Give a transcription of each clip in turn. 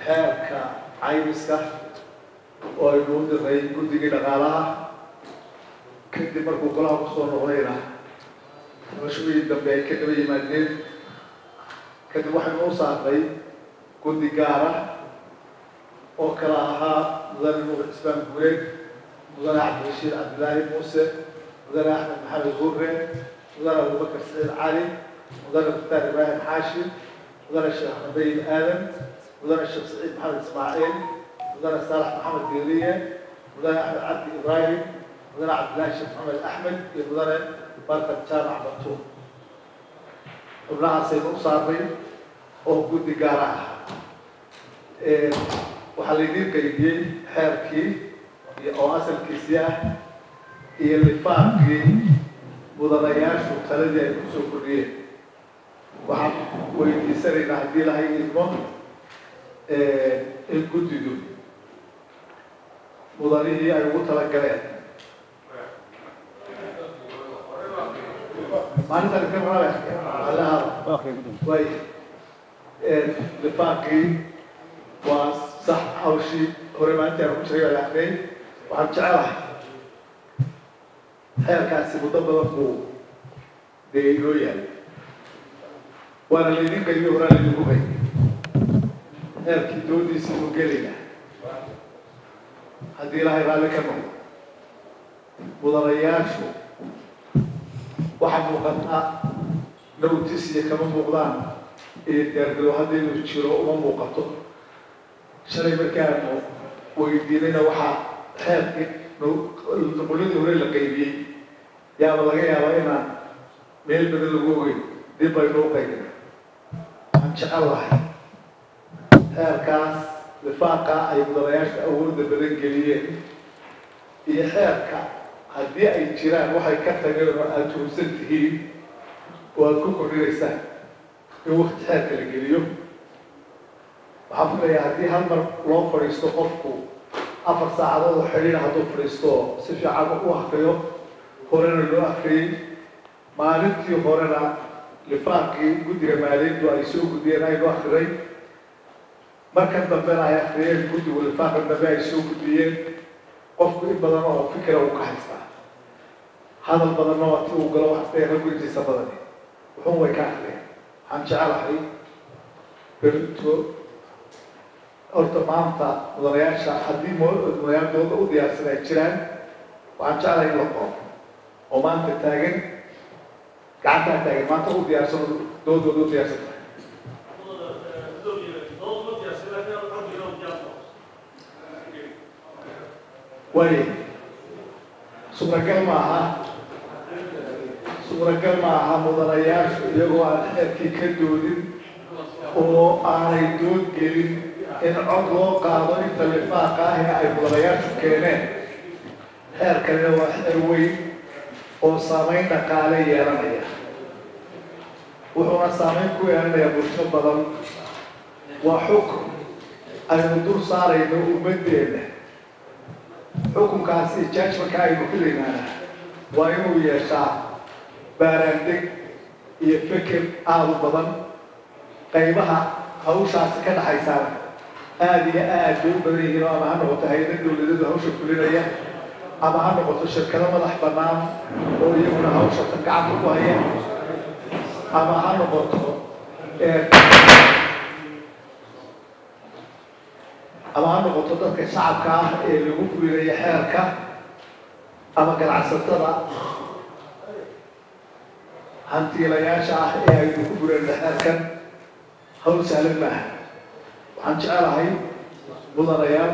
xeerka caymiska oo ay noo diray guddiga dhaqaalaha kadib markuu golaha ku soo noqdayna mashruucii dambe ay ka daba yimaadeen kadib waxaynu u saarnay guddi gaar ah oo kala ahaa mudane nuur cismaan guuleed mudane cabdirashiid cabdilaahi muuse mudane axmed maxamed hurre mudane abubakar saciid cali mudane mukhtaar ibraahim xaashi mudane sheekh axmed bayib aadan mudane sheekh saciid maxamed ismaaciil mudane saalax maxamed geeliye mudane axmed cabdi ibraahim mudane cabdilaahi sheekh maxamed axmed iyo mudane barkad jaamac batuur xubnahaasaynu u saarnay oo guddi gaara ah waxaa laydiin qaybiyey xeerkii oo asalkiisii ah iyo lifaaqkii mudanayaashu taladii ay ku soo kordhiyeen waxaan weydiisanaynaa haddii lahay idmo in guddidu mudanihii ay ugu talagaleen maalintan ka way lifaaqii waa sax hawshii hore maalintaan ku jiray la akhriyay waxaan jecelahay xeerkaasi muddo badan buu dee inoo yahay waana laydin qaybiyo horaa laydinku hay xeerkii doodiisii uu gelaya haddii ilaahay raalli ka noqdo mudanayaashu waxaa muuqata nowtisiya kama muuqdaan iyo diyaargalo haddaynu jiro uma muuqato shalay markaanu weydiinayna waxaa xeerkii nuquladii hore la qaybiyey yaaba laga yaabaa inaan meel badan lagu ogeyn dib baynuu qaybina waxaan jecel lahay xeerkaas lifaaqa ay mudanayaasha awoodda badan geliyeen iyo xeerka haddii ay jiraan waxay ka tageen oo aada tuhunsan tihiin oo aada ku kordhinaysaan in wakti xeerka la geliyo waxaan filayaa haddii hal mar loo fadhiisto qofku 4 saacadood oo xidhiidha hadduu fadhiisto si fiican u akriyo horena loo akriyey maalintii horena lifaaqii guddiga maaliyaddu ay soo gudbiyeen aynu akriray markan dambena ay akriyeen guddigu lifaaqan dambe ay soo gudbiyeen qofku in badan oo fikira uu ka haystaa hadal badanna waa ti uu galo waxtay raggiisa badani wuxuun way ka akriyeen waxaan jecelahay berito horta maanta mudanayaasha haddii mudanayaal dooda u diyaarsan ay jiraan waxaan jeclahay in la qoro oo maanta taagan gacantaa taagan maanta u diyaarsan doodooda u diyaarsan tahay way suuragal maaha mudanayaashu iyagoo aan xeerkii ka doodin oo aanay dood gelin in cod loo qaado inta lifaaqa ah ee ay mudanayaashu keeneen xeerkanina waa xeer weyn oo saamayn dhaqaale yeelanaya wuxuuna saamayn ku yeelanayaa bulsho badan waa xukun aynu dul saarayno ummaddeena xukunkaasi judgmentka aynu filaynaana waa inuu yeeshaa baaraandeg iyo feker aada u badan qaybaha hawshaasi ka dhaxaysaana aada iyo aad bay u badan yihiin oo ama ha noqoto hay-ada dowladada hawsha fulinaya ama ha noqoto shirkado madax bannaan oo iyaguna hawsha gacanta ku haya ama ha noqoto dadka shacabka ah ee lagu fulinaya xeerka ama ganacsatada hantiilayaasha ah ee aynu ku fulinaya xeerkan hawl sahlan maaha waxaan jecelahay mudanayaal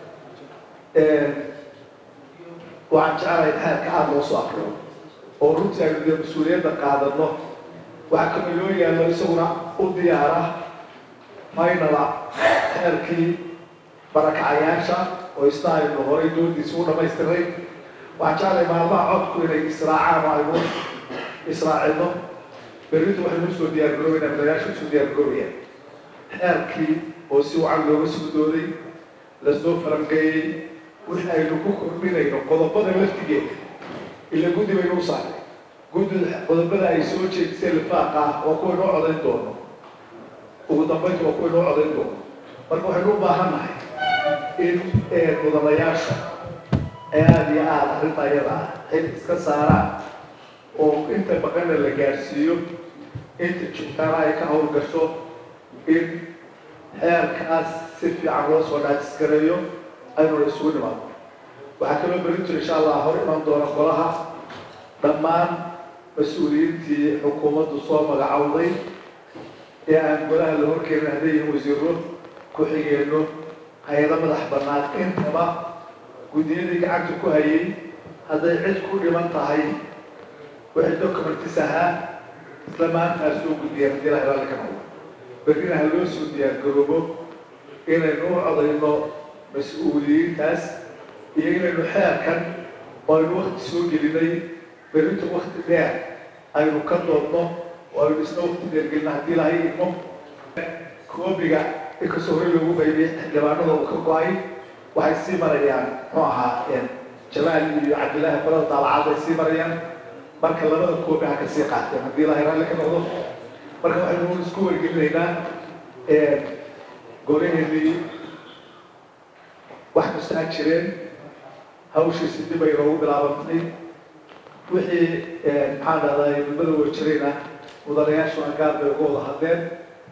waxaan jecelahay in xeerka aada loo soo akriyo oo runtii aynu dee mas-uuliyadda qaadano waxaa kaloo loo yaallo isaguna u diyaara faynala xeerkii barakacayaasha oo isna aynu horay doodiisa u dhamaystiray waxaan jeclahay maalmaha codku inay israacaan oo aynu israacino berrinta waxaynu usoo diyaargaroobaynaa mudanayaasha usoo diyaargaroobayaan xeerkii oo si wacan looga soo dooday lasoo falanqeeyey wixii aynu ku kordhinayno qodobada laftigeeda ila guddi baynu u saaray guddida qodobada ay soo jeedisay lifaaqa ah waa kuwa inoo codayn doono ugu dambaynta waa kuwa inoo codayn doono marka waxaynu u baahannahay in mudanayaasha aad iyo aad arrinta iyada ah xil iska saaraan oo inta baqana la gaarsiiyo inta joogtaana ay ka howlgasho in xeerkaas si fiican loo soo dhaajisgareeyo aynu isugu nimaado waxaa kaloo beri jira insha allah hor iman doona golaha dhammaan mas-uuliyiintii xukuumaddu soo magacowday ee aan golaha la horkeenin hadday yihiin wasiiro ku-xigeenno hay-ado madax bannaan intaba guddiyadii gacanta ku hayay hadday cid ku dhiman tahay wixii documentis ahaa isla maantaas soo guddiyeen haddii ilahay raalli ka noqdo berrina ha loo soo diyaargaroobo inaynu u codayno mas-uuliyiintaas iyo inaynu xeerkan oo aynu wakti soo gelinay berrinta wakti dheer aynu ka doodno oo aynu isna wakti dheer gelina haddii ilahay idmo koobiga inkastoo hore loogu qaybiyey xildhibaanada uu ka go-ay waxay sii marayaan muxuu ahaa jamaal iyo cabdillaahi qolada daabacad ay sii marayaan marka labada koobi ha ka sii qaateen haddii ilahay raalli ka noqdo marka waxaynu isku wargelinaynaa golaheenii wax kastaa jireen hawshiisi dib ay noogu bilaabantay wixii maxaan dhahday midmada war jirayna mudanayaashu angaar bay uga wada hadleen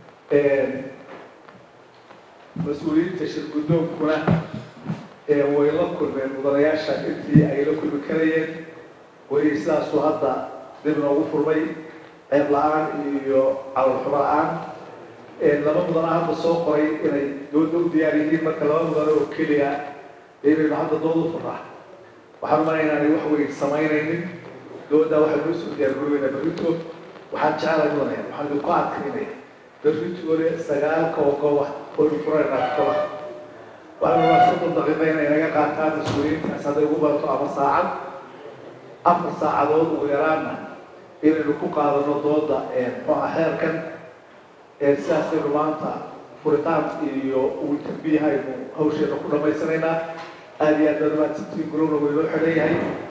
mas-uuliyiinta shirgudoonkuna way la kulmeen mudanayaasha intii ay la kulmi karayeen weli sidaasuu hadda dib noogu furmay ceeb la-aan iyo calolxumo la-aan laba mudana hadda soo qoray inay dooda u diyaar yihiin marka laba mudano oo keliya inaynu hadda dooda u furnaa waxaan umana inaanay wax weyn samaynaynin dooda waxaynu usoo diyaargaroobeynaa berrito waxaan jecelahay mudanaya waxaan idinku adkaynaya berritoole 9 gooba oynu furaynaa golaha waxaynu waa 30 daqiiqa inay naga qaataan mas-uuliyiintaas hadday ugu barato ama saacad 4 saacadood ugu yaraana inaynu ku qaadano dooda xeerkan sidaasaynu maanta furitaan iyo ugu tarbiyaha aynu hawsheena ku dhammaysanaynaa aad iyo aad baad mahadsantiin gurowna waynoo xidhan yahay